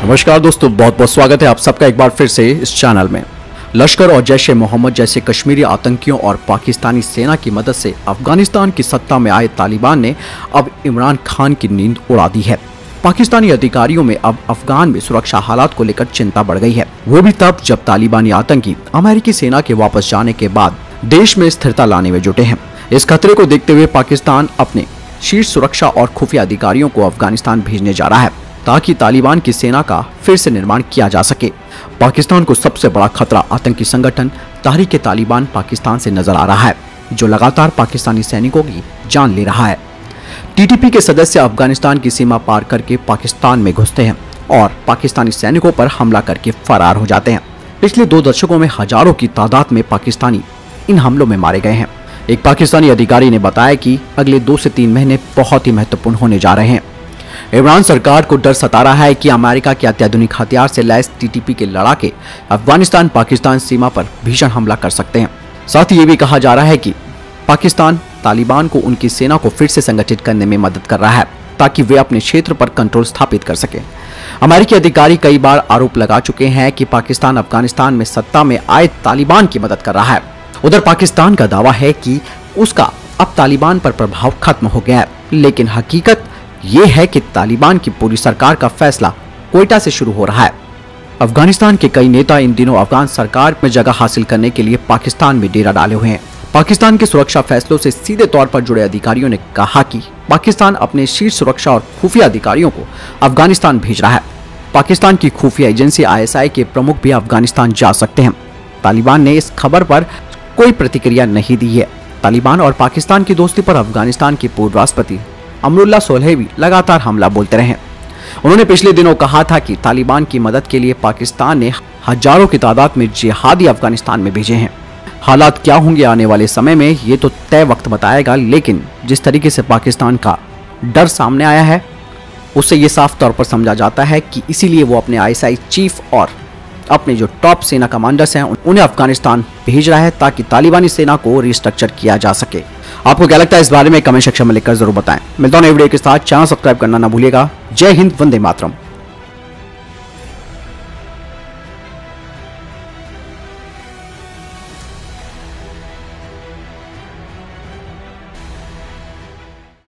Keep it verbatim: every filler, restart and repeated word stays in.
नमस्कार दोस्तों, बहुत बहुत स्वागत है आप सबका एक बार फिर से इस चैनल में। लश्कर और जैश ए मोहम्मद जैसे कश्मीरी आतंकियों और पाकिस्तानी सेना की मदद से अफगानिस्तान की सत्ता में आए तालिबान ने अब इमरान खान की नींद उड़ा दी है। पाकिस्तानी अधिकारियों में अब अफगान में सुरक्षा हालात को लेकर चिंता बढ़ गई है, वो भी तब जब तालिबानी आतंकी अमेरिकी सेना के वापस जाने के बाद देश में स्थिरता लाने में जुटे हैं। इस खतरे को देखते हुए पाकिस्तान अपने शीर्ष सुरक्षा और खुफिया अधिकारियों को अफगानिस्तान भेजने जा रहा है ताकि तालिबान की सेना का फिर से निर्माण किया जा सके। पाकिस्तान को सबसे बड़ा खतरा आतंकी संगठन तहरीक तालिबान पाकिस्तान से नजर आ रहा है, जो लगातार पाकिस्तानी सैनिकों की जान ले रहा है। टीटीपी के सदस्य अफगानिस्तान की सीमा पार करके पाकिस्तान में घुसते हैं और पाकिस्तानी सैनिकों पर हमला करके फरार हो जाते हैं। पिछले दो दशकों में हजारों की तादाद में पाकिस्तानी इन हमलों में मारे गए हैं। एक पाकिस्तानी अधिकारी ने बताया कि अगले दो से तीन महीने बहुत ही महत्वपूर्ण होने जा रहे हैं। इमरान सरकार को डर सता रहा है कि अमेरिका के अत्याधुनिक हथियार से लैस टीटीपी के लड़ाके अफगानिस्तान पाकिस्तान सीमा पर भीषण हमला कर सकते हैं। साथ ही ये भी कहा जा रहा है कि पाकिस्तान तालिबान को उनकी सेना को फिर से संगठित करने में मदद कर रहा है ताकि वे अपने क्षेत्र पर कंट्रोल स्थापित कर सके। अमेरिकी अधिकारी कई बार आरोप लगा चुके हैं कि पाकिस्तान अफगानिस्तान में सत्ता में आए तालिबान की मदद कर रहा है। उधर पाकिस्तान का दावा है कि उसका अब तालिबान पर प्रभाव खत्म हो गया है, लेकिन हकीकत ये है कि तालिबान की पूरी सरकार का फैसला क्वेटा से शुरू हो रहा है। अफगानिस्तान के कई नेता इन दिनों अफगान सरकार में जगह हासिल करने के लिए पाकिस्तान में डेरा डाले हुए हैं। पाकिस्तान के सुरक्षा फैसलों से सीधे तौर पर जुड़े अधिकारियों ने कहा कि पाकिस्तान अपने शीर्ष सुरक्षा और खुफिया अधिकारियों को अफगानिस्तान भेज रहा है। पाकिस्तान की खुफिया एजेंसी आई एस आई के प्रमुख भी अफगानिस्तान जा सकते हैं। तालिबान ने इस खबर पर कोई प्रतिक्रिया नहीं दी है। तालिबान और पाकिस्तान की दोस्ती पर अफगानिस्तान के पूर्व राष्ट्रपति अमरुल्लाह सोलहवी लगातार हमला बोलते रहे। उन्होंने पिछले दिनों कहा था कि तालिबान की मदद के लिए पाकिस्तान ने हजारों की तादाद में जिहादी अफगानिस्तान में भेजे हैं। हालात क्या होंगे आने वाले समय में ये तो तय वक्त बताएगा, लेकिन जिस तरीके से पाकिस्तान का डर सामने आया है उससे ये साफ तौर पर समझा जाता है कि इसीलिए वो अपने आई एस आई चीफ और अपने जो टॉप सेना कमांडर्स हैं उन्हें अफगानिस्तान भेज रहा है ताकि तालिबानी सेना को रिस्ट्रक्चर किया जा सके। आपको क्या लगता है इस बारे में कमेंट सेक्शन में लिखकर जरूर बताएं। मिलता हूं नई वीडियो के साथ, चैनल सब्सक्राइब करना ना भूलिएगा। जय हिंद, वंदे मातरम।